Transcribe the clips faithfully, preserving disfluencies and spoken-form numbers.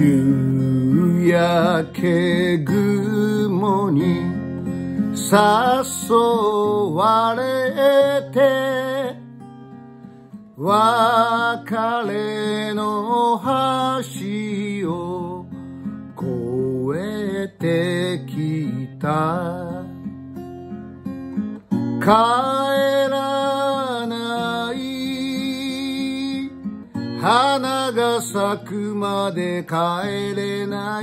夕焼け雲に誘われて別れの橋を越えてきた。帰らない花が咲くまで帰れない。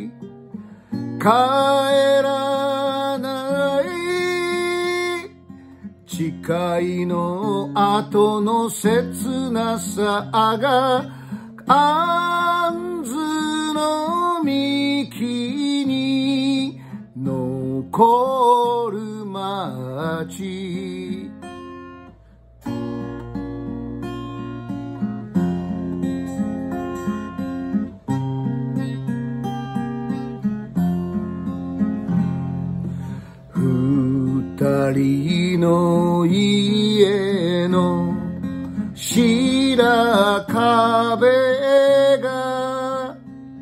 帰らない誓いの後の切なさが杏の幹に残る街。二人の家の白壁が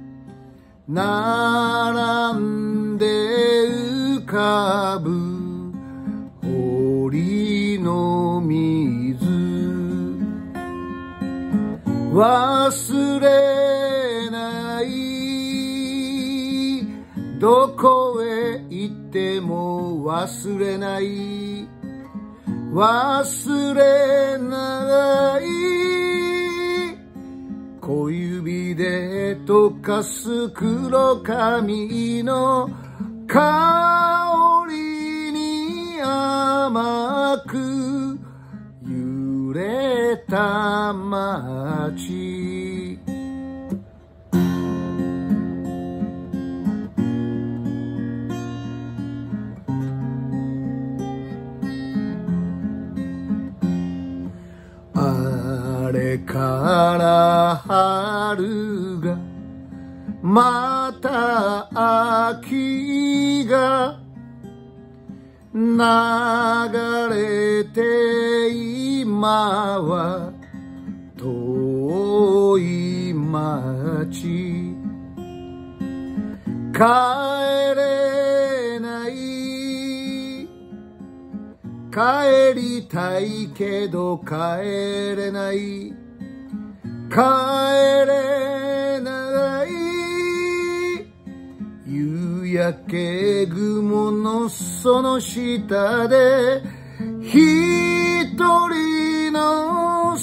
並んで浮かぶ堀の水。忘れないどこへ行っても忘れない忘れない小指で溶かす黒髪の香りに甘く揺れた街。あれから春がまた秋が流れて今は遠い街。帰れない帰りたいけど帰れない帰れない夕焼け雲のその下で一人の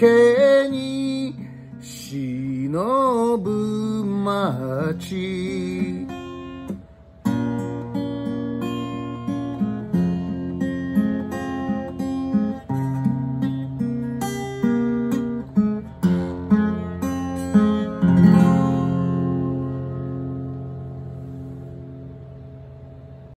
酒に忍ぶ街。